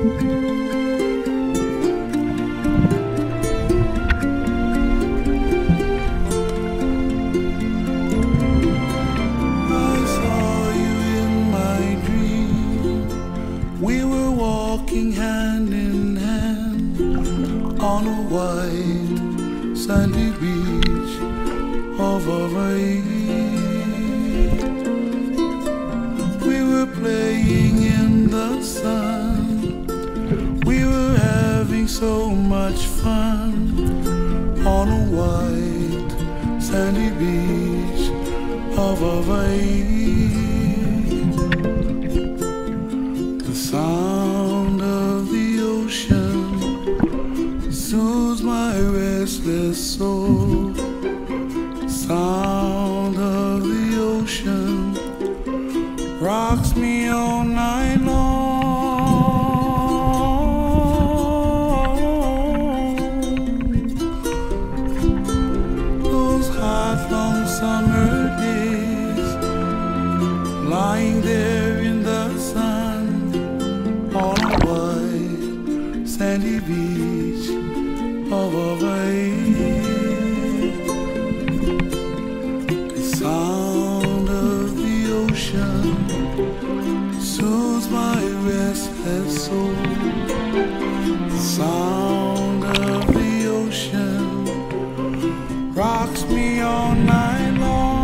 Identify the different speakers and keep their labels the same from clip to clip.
Speaker 1: Walking hand in hand on a white sandy beach of Hawaii. We were playing in the sun, we were having so much fun on a white sandy beach of Hawaii. The sound of the ocean soothes my restless soul. The sound of the ocean rocks me all night long. Those hot, long summer days, lying there in the sun on a white sandy beach of Hawaii. The sound of the ocean soothes my restless soul. The sound of the ocean rocks me all night long.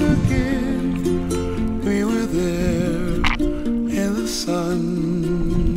Speaker 1: Again, we were there in the sun.